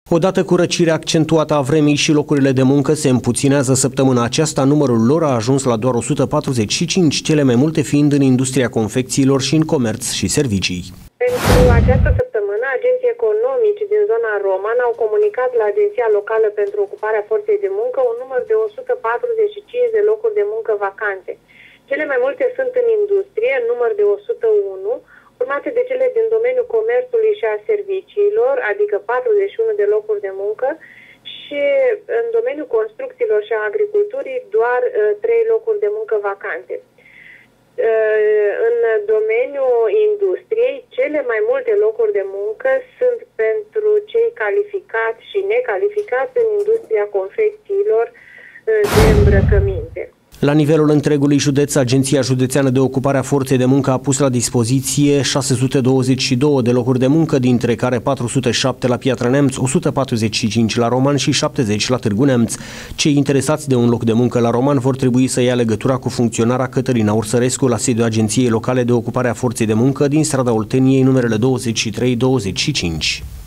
Odată cu răcirea accentuată a vremii și locurile de muncă se împuținează săptămâna aceasta, numărul lor a ajuns la doar 145, cele mai multe fiind în industria confecțiilor și în comerț și servicii. Pentru această săptămână, agenții economici din zona Roman au comunicat la Agenția Locală pentru Ocuparea Forței de Muncă un număr de 145 de locuri de muncă vacante. Cele mai multe sunt în industrie, în număr de 101, urmate de cele din domeniul comerțului și a serviciilor, adică 41 de locuri de muncă, și în domeniul construcțiilor și a agriculturii doar 3 locuri de muncă vacante. În domeniul industriei, cele mai multe locuri de muncă sunt pentru cei calificați și necalificați în industria confecțiilor de îmbrăcăminte. La nivelul întregului județ, Agenția Județeană de Ocupare a Forței de Muncă a pus la dispoziție 622 de locuri de muncă, dintre care 407 la Piatra Neamț, 145 la Roman și 70 la Târgu Neamț. Cei interesați de un loc de muncă la Roman vor trebui să ia legătura cu funcționara Cătălina Ursărescu la sediul Agenției Locale de Ocupare a Forței de Muncă din strada Olteniei, numerele 23-25.